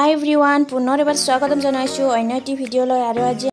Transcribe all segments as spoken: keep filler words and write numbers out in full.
High एव्रिवान पुनर एबार स्वागतम जनाइछु अन्य एटी भिडिओলৈ আৰু আজি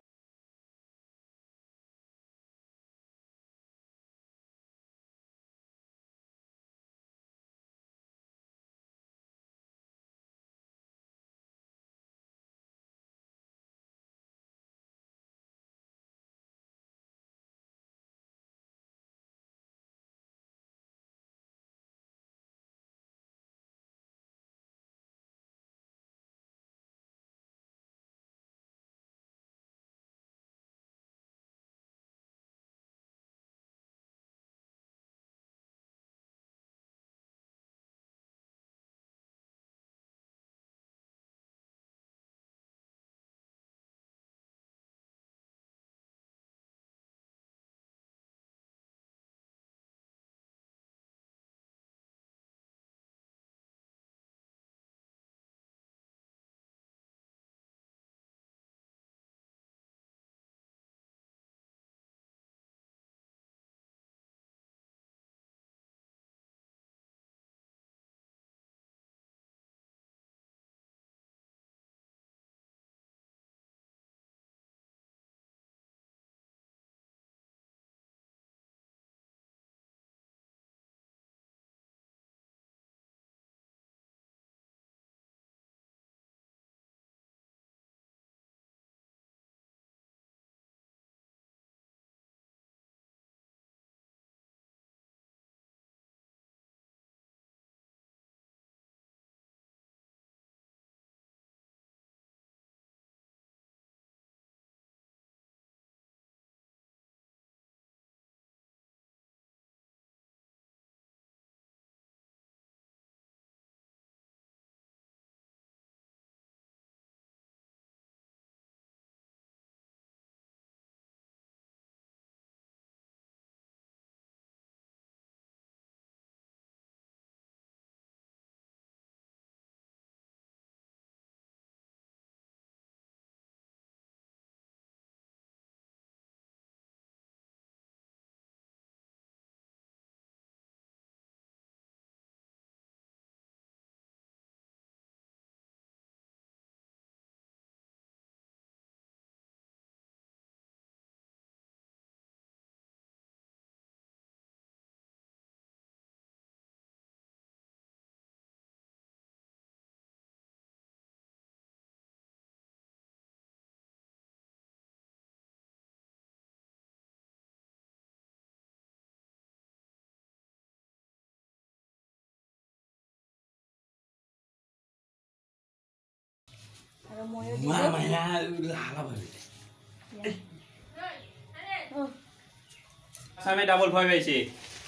Sampai double five aja.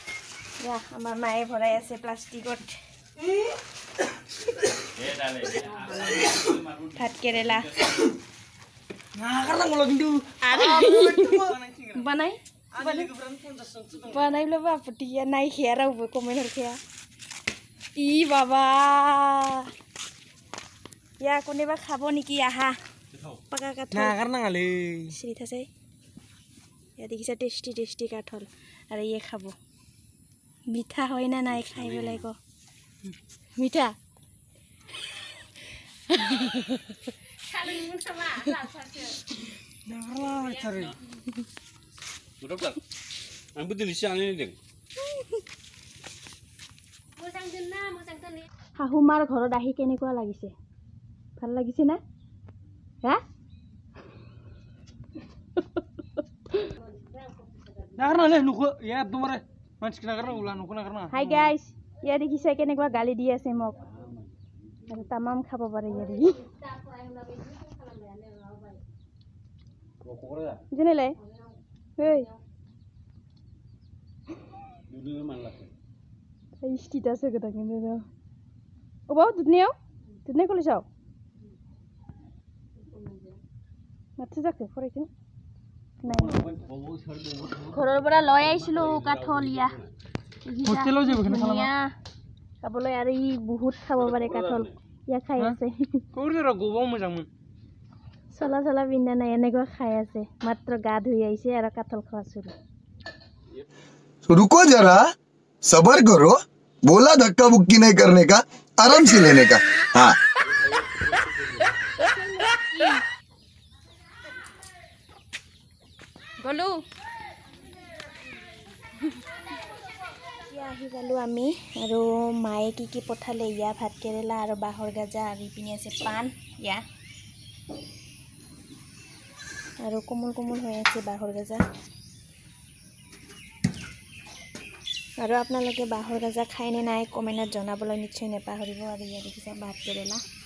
Ya, আমার মায়ে ভরাই আছে প্লাস্টিকত ভাত কেৰেলা না কারণ বলো কিন্তু বানাই বানাই লবা পটিয়া নাই খেয়ারাও কমেন্টৰ খেয়া ই বাবা ইয়া কোনেবা খাব নেকি আহা পাকা কাঠল না কারণ আলে সিরিত আছে ইয়া দেখিছা টেস্টি টেস্টি কাঠল আর ইয়ে খাবো মিঠা হয় না নাই খাই বেলাই কো মিঠা খালি মুখা মা লাছাছে না কারণ ছারে Dokter, আমি বুদ্ধি দিছি আনি দেন। মোসাং দিন না মোসাং তনি হাহুমাৰ ঘৰত আহি কেনেকুৱা লাগিছে ভাল লাগিছে না হা না কারণ আলে নুকো ইয়া তোমারে মাছ না কারণ উলা নুকো না কারণ হাই গাইস ইয়া দেখিছে কেনেকুৱা গালি দি আছে মোক আৰু তামাম খাব পাৰে ইয়া দি জেনেলে এই দুধে মান লাগে। এই স্টিটা আছে গটা কেনে দাও ও বাবা দুধ নিও দুধ নে কলে যাও মাথা যাকে ফরে কেন নাই ঘৰৰ পৰা লৈ আইছিলো কাঠল ইয়া হোস্টেলও যাব কেনে খালা ইয়া খাবলৈ আৰু ই বহুত খাব পাৰে কাঠল ইয়া খাই আছে কোৰে ৰ গোবা মজামন চলা চলা বিন্দা নাই এনেকুৱা খাই আছে মাত্ৰ গা ধুই আহিছে আৰু কাঠল খোৱা শুরু रुको जरा सबर करो बोला धक्का बुक्की नहीं करने का आराम से लेने का हाँ গ'লো এতিয়া আহি পালোঁ আমি আৰু মায়ে কি কি পঠালে ইয়া ভাত কেৰেলা আৰু বাঁহৰ গাজা আৰু ইপিনে আছে পাণ ইয়া আৰু কোমল কোমল হৈ আছে বাঁহৰ গাজা আৰু আপোনালোকে বাঁহৰ গাজা খায়নে নাই কমেণ্টত জনাবলৈ নিশ্চয় নাপাহৰিব আৰু ইয়া দেখিছে ভাত কেৰেলা